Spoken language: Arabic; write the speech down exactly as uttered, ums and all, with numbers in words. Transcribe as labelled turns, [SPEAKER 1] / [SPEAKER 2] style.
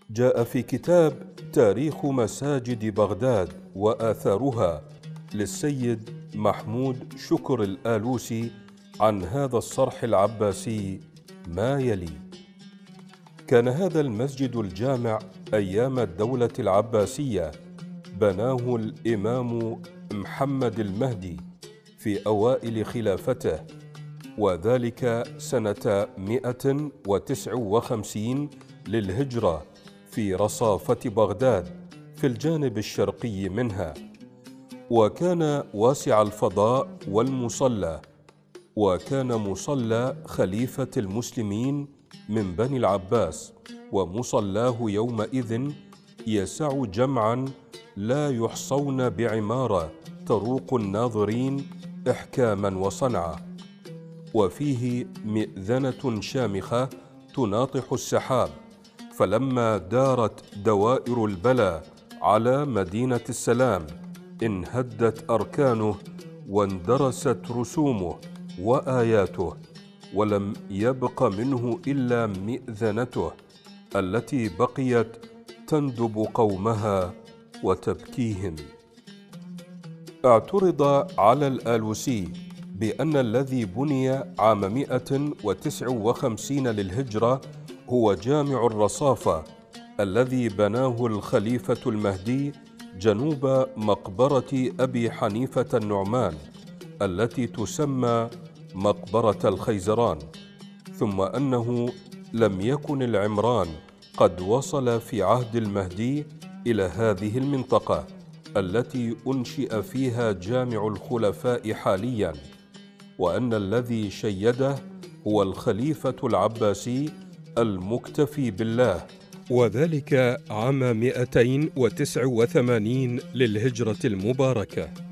[SPEAKER 1] جاء في كتاب تاريخ مساجد بغداد وآثارها للسيد محمود شكر الآلوسي عن هذا الصرح العباسي ما يلي: كان هذا المسجد الجامع أيام الدولة العباسية بناه الإمام محمد المهدي في أوائل خلافته، وذلك سنة مئة وتسعة وخمسين للهجرة في رصافة بغداد في الجانب الشرقي منها، وكان واسع الفضاء والمصلى، وكان مصلى خليفة المسلمين من بني العباس، ومصلاه يومئذ يسع جمعا لا يحصون بعمارة تروق الناظرين إحكاما وصنعا، وفيه مئذنة شامخة تناطح السحاب، فلما دارت دوائر البلاء على مدينة السلام انهدت أركانه واندرست رسومه وآياته، ولم يبق منه إلا مئذنته التي بقيت تندب قومها وتبكيهم. اعترض على الآلوسي بأن الذي بني عام مئة وتسعة وخمسين للهجرة هو جامع الرصافة الذي بناه الخليفة المهدي جنوب مقبرة أبي حنيفة النعمان التي تسمى مقبرة الخيزران، ثم أنه لم يكن العمران قد وصل في عهد المهدي إلى هذه المنطقة التي أنشئ فيها جامع الخلفاء حالياً، وأن الذي شيده هو الخليفة العباسي المكتفي بالله، وذلك عام مئتين وتسعة وثمانين للهجرة المباركة.